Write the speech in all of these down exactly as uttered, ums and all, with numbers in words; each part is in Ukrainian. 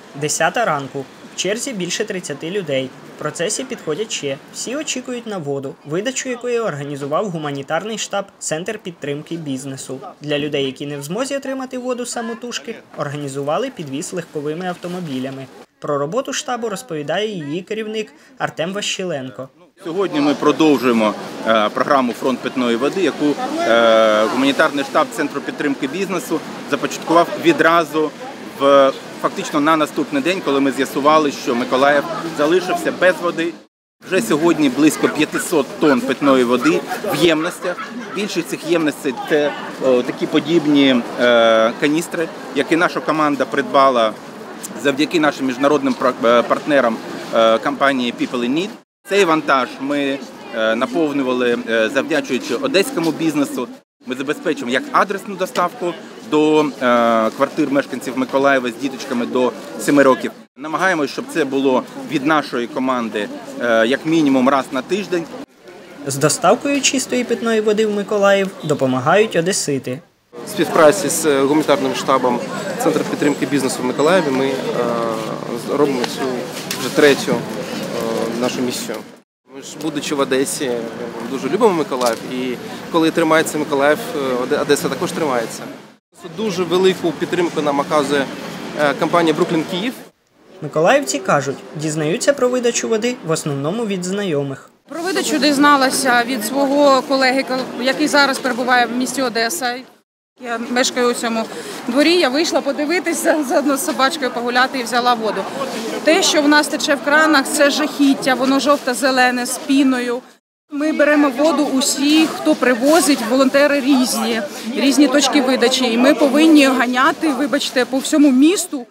Десята ранку. В черзі більше тридцяти людей. В процесі підходять ще. Всі очікують на воду, видачу якої організував гуманітарний штаб «Центр підтримки бізнесу». Для людей, які не в змозі отримати воду самотужки, організували підвіз легковими автомобілями. Про роботу штабу розповідає її керівник Артем Ващиленко. Сьогодні ми продовжуємо е, програму «Фронт питної води», яку е, гуманітарний штаб Центру підтримки бізнесу започаткував відразу в фактично на наступний день, коли ми з'ясували, що Миколаїв залишився без води. Вже сьогодні близько п'ятисот тонн питної води в ємностях. Більшість цих ємностей – це о, такі подібні е, каністри, які наша команда придбала завдяки нашим міжнародним партнерам е, компанії People in Need. Цей вантаж ми е, наповнювали, е, завдячуючи одеському бізнесу. Ми забезпечуємо як адресну доставку до е, квартир мешканців Миколаєва з діточками до семи років. Намагаємося, щоб це було від нашої команди е, як мінімум раз на тиждень. З доставкою чистої питної води в Миколаїв допомагають одесити. В співпраці з гуманітарним штабом Центру підтримки бізнесу в Миколаєві ми е, робимо цю вже третю е, нашу місію. Ми ж, будучи в Одесі, дуже любимо Миколаїв, і коли тримається Миколаїв, Одеса також тримається. Дуже велику підтримку нам оказує компанія «Бруклін Київ». Миколаївці кажуть, дізнаються про видачу води в основному від знайомих. Про видачу дізналася від свого колеги, який зараз перебуває в місті Одеса. Я мешкаю у цьому дворі, я вийшла подивитися, заодно з собачкою погуляти і взяла воду. Те, що в нас тече в кранах, це жахіття, воно жовто-зелене, з піною. Ми беремо воду усі, хто привозить, волонтери різні, різні точки видачі. І ми повинні ганяти, вибачте, по всьому місту.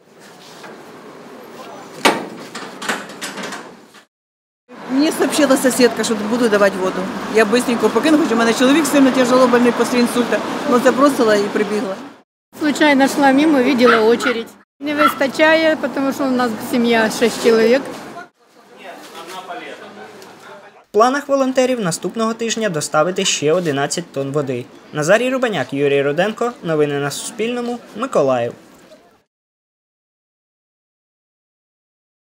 Мені сообщила сусідка, що буду давати воду. Я швидко покину, хоч у мене чоловік сильно тяжело больний після інсульта, але забросила і прибігла. Случайно йшла мимо, бачила очередь. Не вистачає, тому що у нас сім'я шість чоловік. В планах волонтерів наступного тижня доставити ще одинадцять тонн води. Назарій Рубаняк, Юрій Руденко. Новини на Суспільному. Миколаїв.